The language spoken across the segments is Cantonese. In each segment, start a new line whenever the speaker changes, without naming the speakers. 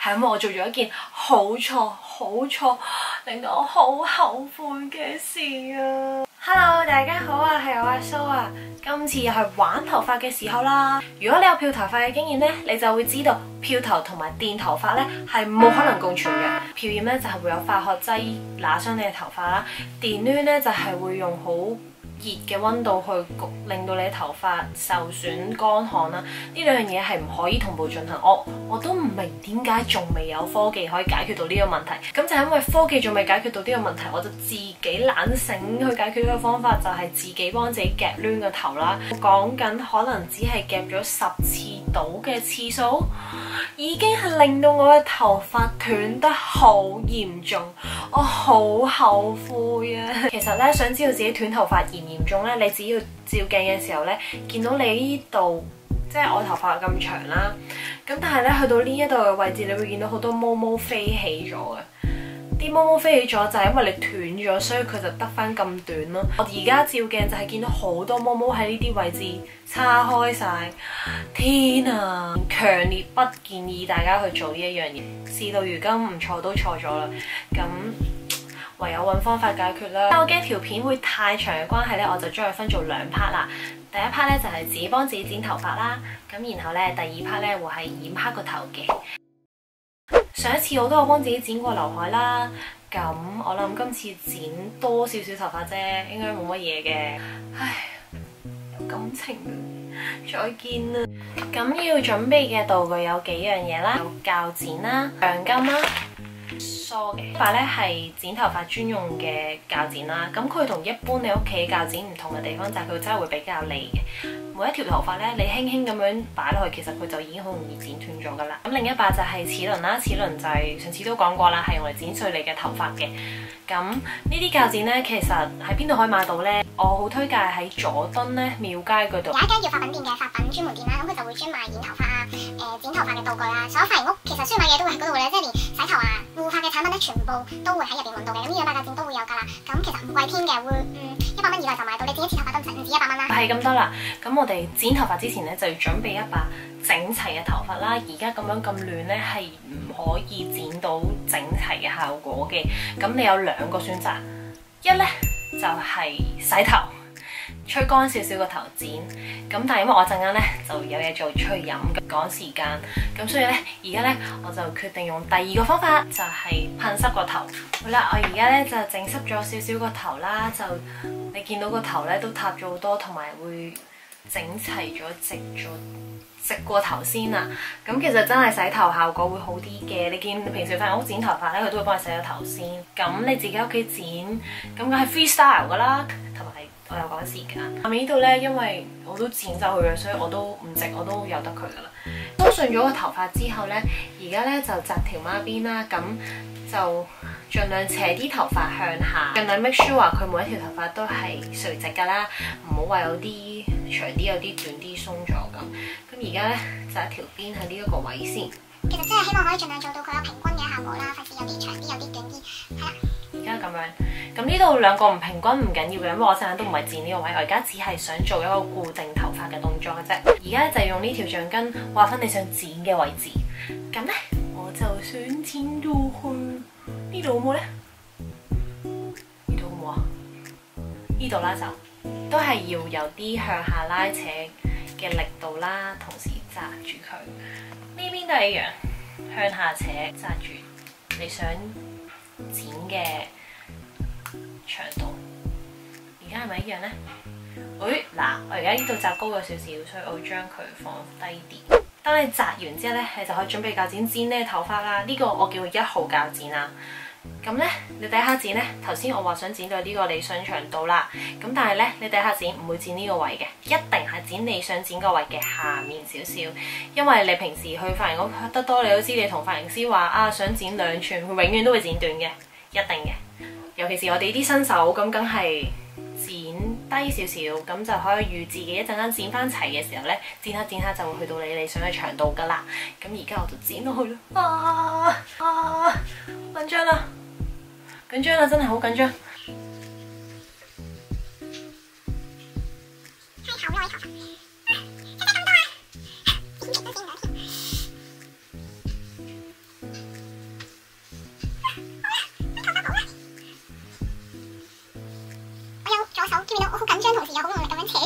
係因為我做咗一件好錯，令到我好後悔嘅事啊。Hello， 大家好啊，係我阿蘇啊。今次又係玩頭髮嘅時候啦。如果你有漂頭髮嘅經驗呢，你就會知道漂頭同埋電頭髮呢係冇可能共存嘅。漂染呢就係會有化學劑揦傷你嘅頭髮啦，電攣呢就係會用好熱嘅溫度去焗，令到你嘅頭髮受損乾旱啦。呢兩樣嘢係唔可以同步進行。我都唔明點解仲未有科技可以解決到呢個問題。咁就係因為科技仲未解決到呢個問題，我就自己懶醒去解決呢個方法，就係自己幫自己夾攣個頭啦。講緊可能只係夾咗10次到嘅次數，已經係令到我嘅頭髮斷得好嚴重，我好後悔啊！其實咧，想知道自己斷頭髮嚴唔嚴重咧，你只要照鏡嘅時候咧，見到你呢度，即係我頭髮咁長啦，咁但係咧去到呢一度嘅位置，你會見到好多毛毛飛起咗嘅。啲毛毛飛起咗就係因為你斷咗，所以佢就得翻咁短咯。我而家照鏡就係見到好多毛毛喺呢啲位置叉開晒。天啊！強烈不建議大家去做呢一樣嘢。事到如今唔錯都錯咗啦，咁唯有揾方法解決啦。我驚條片會太長嘅關係咧，我就將佢分做2 part 啦。第一 part 咧就係自己幫自己剪頭髮啦，咁然後咧第2 part 咧會係染黑個頭嘅。上一次我都有幫自己剪過劉海啦，咁我諗今次剪多少少頭髮啫，應該冇乜嘢嘅。唉，有感情再見啦。咁要準備嘅道具有幾樣嘢啦，有鉸剪啦、橡筋啦、梳嘅。呢把咧係剪頭髮專用嘅鉸剪啦，咁佢同一般你屋企鉸剪唔同嘅地方就係佢真係會比較利嘅。每一條頭髮咧，你輕輕咁樣擺落去，其實佢就已經好容易剪斷咗噶啦。咁另一把就係齒輪啦，齒輪就係上次都講過啦，係用嚟剪碎你嘅頭髮嘅。咁呢啲鉸剪咧，其實喺邊度可以買到咧？我好推介喺佐敦咧廟街嗰度。
有一間叫髮品店嘅髮品專門店啦，咁佢就會專賣染頭髮啊、剪頭髮嘅道具啊，所有髮型屋其實需要買嘢都會喺嗰度嘅咧，即係連洗頭啊、護髮嘅產品咧，全部都會喺入邊揾到嘅。咁呢2把鉸剪都會有㗎啦。咁其實唔貴添嘅，會100蚊以內就買到，你剪一次頭髮都唔止100蚊啦。
係咁多啦。咁我哋剪頭髮之前咧，就要準備一把整齊嘅頭髮啦。而家咁樣咁亂咧，係唔可以剪到整齊嘅效果嘅。咁你有2個選擇，一咧就係洗頭，吹乾少少個頭剪。咁但係因為我陣間咧就有嘢做，出去飲趕時間，咁所以咧而家咧我就決定用第2個方法，就係噴濕個頭。好啦，我而家咧就整濕咗少少個頭啦，就你見到個頭咧都塌咗好多，同埋會整齊咗、直過頭先啦。咁其實真係洗頭效果會好啲嘅。你見平時髮型屋剪頭髮咧，佢都會幫你洗咗頭先。咁你自己屋企剪，咁梗係 freestyle 噶啦，同埋我又趕時間。下面呢度咧，因為我都剪走佢嘅，所以我都唔直，我都由得佢噶啦。梳順咗個頭髮之後咧，而家咧就紮條孖辮啦，咁就盡量斜啲頭髮向下，盡量 make sure 話佢每一條頭髮都係垂直噶啦，唔好話有啲長啲，有啲短啲鬆咗咁。咁而家咧紮條辮喺呢一個位先。
其實真係希望可以盡量做到佢有平均嘅效果啦，費事有啲長啲，有啲短啲，係啦。
而家咁樣，咁呢度2個唔平均唔緊要嘅，因為我陣間都唔係剪呢個位，我而家只係想做一個固定頭髮嘅動作嘅啫。而家就用呢條橡筋畫翻你想剪嘅位置。咁咧，我就想剪到去呢度好冇咧？呢度好冇啊？呢度啦，就都係要有啲向下拉扯嘅力度啦，同時紮住佢。呢邊都係一樣，向下扯紮住你想剪嘅長度。而家係咪一樣呢？嗱，我而家呢度紮高咗少少，所以我會將佢放低啲。當你紮完之後咧，你就可以準備鉸剪剪你嘅頭髮啦。呢個我叫1號鉸剪啦。咁咧，你第一下剪咧，頭先我話想剪到呢個理想長度啦。咁但係咧，你第一下剪唔會剪呢個位嘅，一定係剪你想剪個位嘅下面少少。因為你平時去髮型屋得多，你都知你同髮型師話啊想剪2寸，佢永遠都會剪短嘅，一定嘅。尤其是我哋啲新手，咁梗係剪低少少，咁就可以預自己一陣間剪翻齊嘅時候咧，剪下剪下就會去到你理想嘅長度噶啦。咁而家我就剪落去啦。緊張啦！緊張啦！真係好緊張。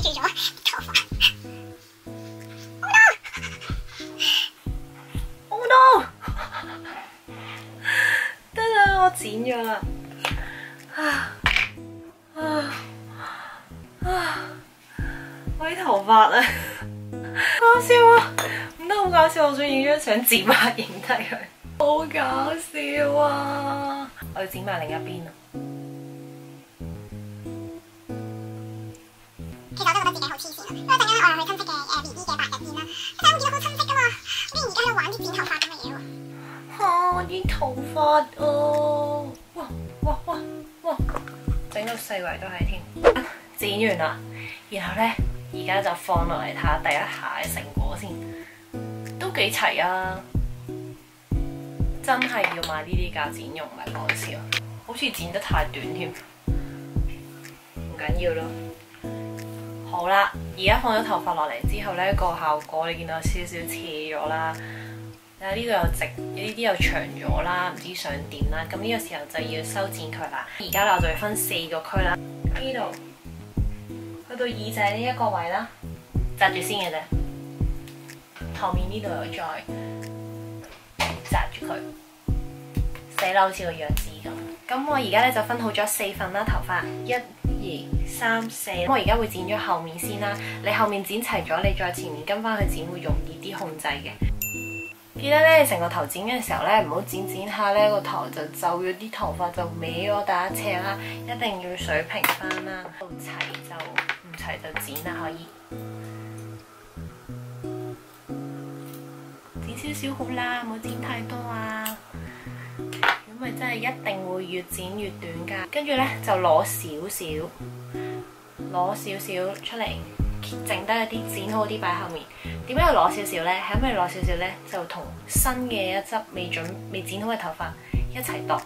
住咗頭髮。
Oh no！ 得啦，我剪咗啦。我啲頭髮啊，搞笑啊！唔得好搞笑，我想影張相剪埋影低佢，好搞笑啊！我要剪埋另一邊啊。
其實我都覺得自己好黐線啊！因為陣間我又去親戚嘅BB 嘅白日宴啦，但係我見到好親戚噶嘛，竟然而家喺度玩啲剪頭髮咁嘅嘢喎。
我啲頭髮啊！哇！整到四圍都係添。剪完啦，然後咧而家就放落嚟睇下第一下嘅成果先，都幾齊啊！真係要買呢啲鉸剪用，唔係講笑，好似剪得太短添，唔緊要咯。好啦，而家放咗頭髮落嚟之後咧，個效果你見到有少少斜咗啦，呢度又直，呢啲又長咗啦，唔知想點啦。咁呢個時候就要修剪佢啦。而家我就要分4個區啦，呢度去到耳仔呢一個位啦，紮住先嘅啫。後面呢度又再紮住佢，死啦好似個藥紙咁。咁我而家咧就分好咗4份啦，頭髮1、2、3、4。咁我而家會剪咗後面先啦。你後面剪齊咗，你再前面跟翻去剪會容易啲控制嘅。記得咧，成個頭剪嘅時候咧，唔好剪下咧個頭就皺咗，啲頭髮就歪咗打斜啦，一定要水平翻啦。到齊就唔齊就剪啦，可以剪少少好啦，唔好剪太多啊！咁咪真係一定會越剪越短㗎。跟住咧就攞少少出嚟。剩低一啲剪好啲擺後面。點解要攞少少呢？係因為攞少少呢，就同新嘅一執未剪好嘅頭髮一齊度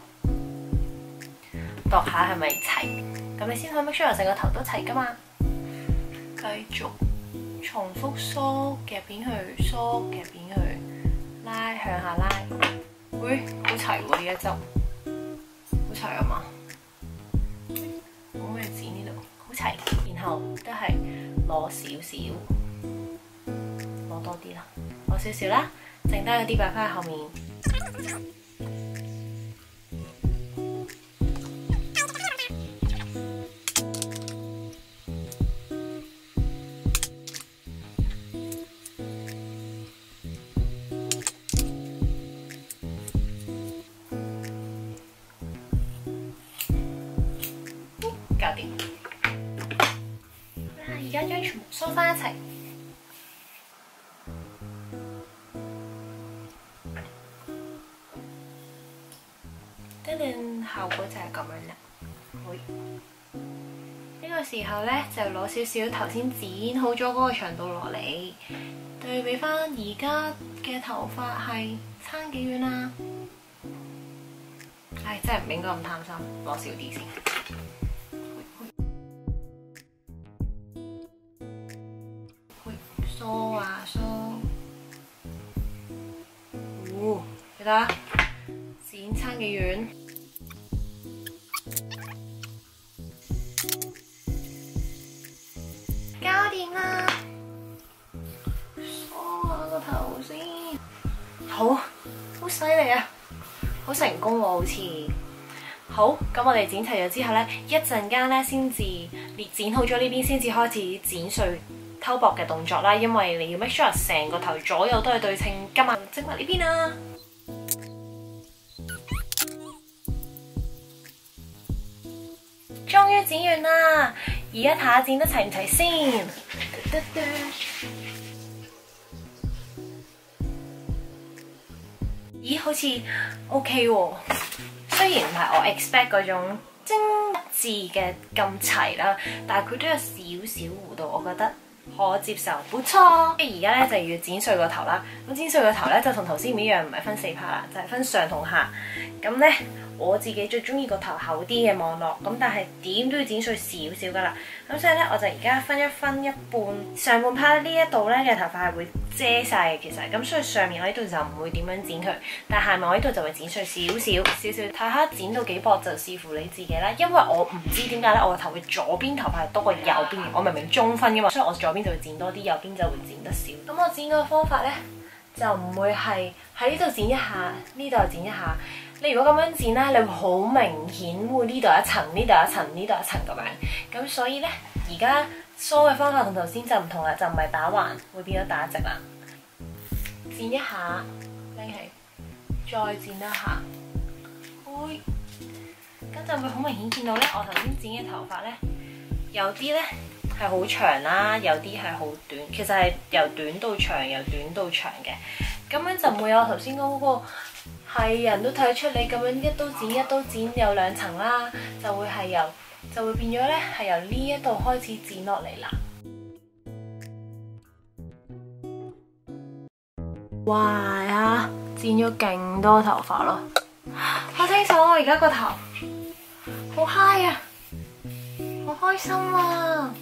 下係咪齊？咁你先可以 make sure 成個頭都齊噶嘛。繼續重複梳夾扁佢，梳夾扁佢，拉向下拉。喂，好齊喎呢一執，好齊啊嘛？冇咩剪呢度，好齊。然後都係。攞少少，攞多啲啦，攞少少啦，剩低嗰啲擺翻喺後面。搞掂。而家將全部梳翻一齊，效果就係咁樣啦。好，呢個時候咧就攞少少頭先剪好咗嗰個長度落嚟，對比翻而家嘅頭髮係差幾遠啦。唉，真係唔應該咁貪心，攞少啲先。梳啊梳，你睇下剪差幾遠，搞掂啦！梳下個頭先，好犀利啊，好成功喎，好似。好，咁我哋剪齊咗之後咧，一陣間咧先至剪好咗呢邊，先至開始剪碎偷薄嘅動作啦，因為你要 make sure 成個頭左右都係對稱㗎嘛。整埋呢邊啦，終於剪完啦！而家睇下剪得齊唔齊先。咦，好似 OK 喎，雖然唔係我 expect 嗰種精緻嘅咁齊啦，但係佢都有少少弧度，我覺得可接受，冇錯。而家咧就要剪碎個頭啦。咁剪碎個頭咧就同頭先唔一樣，唔係分4 part 啦，就係分上同下。咁咧我自己最中意個頭厚啲嘅網絡，咁但係點都要剪碎少少噶啦。咁所以咧我就而家分一半，上半 part 呢一度咧嘅頭髮係會遮晒嘅其實，咁所以上面我呢度就唔會點樣剪佢，但係下面我呢度就會剪碎少少，睇下剪到幾薄就視乎你自己啦。因為我唔知點解咧，我個頭嘅左邊頭髮係多過右邊嘅，我明明中分噶嘛，所以我左邊就會剪多啲，右邊就會剪得少。咁我剪個方法咧就唔會係喺呢度剪一下，呢度又剪一下。你如果咁樣剪咧，你會好明顯會呢度一層，呢度一層，呢度一層咁樣。咁所以咧，而家梳嘅方法同頭先就唔同啦，就唔係打橫，會變咗打直啦。剪一下，拎起，再剪一下，咁就會好明顯見到咧，我頭先剪嘅頭髮咧，有啲咧係好長啦，有啲係好短，其實係由短到長，由短到長嘅。咁樣就唔會有我頭先講嗰個係人都睇得出你咁樣一刀剪一刀剪有兩層啦，就會變咗咧係由呢一度開始剪落嚟啦。哇呀！剪咗勁多頭髮咯，好清楚我而家個頭，好 high 啊，好開心啊，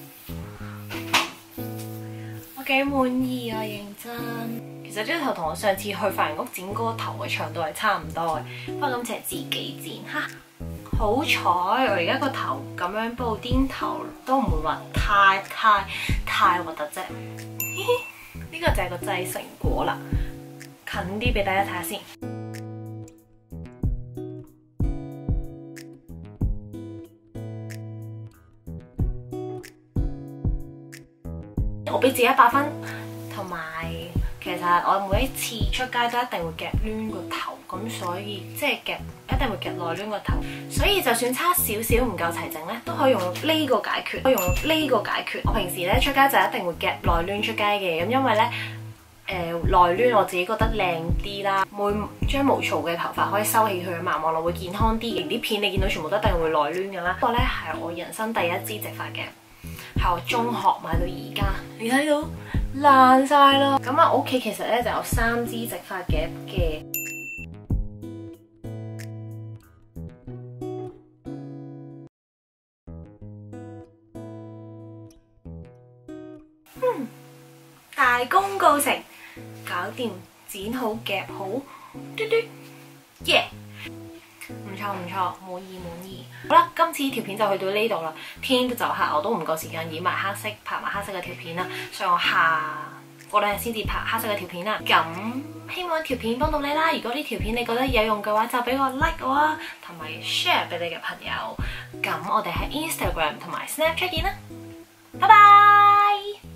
我幾滿意啊，認真。其實呢個頭同我上次去髮型屋剪嗰個頭嘅長度係差唔多嘅，不過今次係自己剪哈。好彩我而家個頭咁樣布甸頭都唔會話太核突啫。呢個就係個製成果啦。近啲俾大家睇下先。我俾自己100分，同埋其實我每一次出街都一定會夾攣個頭，咁所以即係一定會夾內攣個頭，所以就算差少少唔夠齊整咧，都可以用呢個解決。我平時咧出街就一定會夾內攣出街嘅，咁因為咧。內攣我自己覺得靚啲啦，每張毛躁嘅頭髮可以收起佢啊嘛，望落會健康啲。啲片你見到全部都一定會內攣㗎啦。不過咧係我人生第一支直髮嘅，係我中學買到而家，你睇到爛晒啦。咁啊，我屋企其實咧就有3支直髮夾嘅。大功告成，搞掂，剪好夾好，嘟嘟，耶！唔錯，滿意。好啦，今次條片就去到呢度啦。天都就黑，我都唔夠時間染埋黑色，拍埋黑色嘅條片啦，所以我過2日先至拍黑色嘅條片啦。咁希望條片幫到你啦。如果呢條片你覺得有用嘅話，就俾個 like 我啊，同埋 share 俾你嘅朋友。咁我哋喺 Instagram 同埋 Snapchat 見啦，拜拜。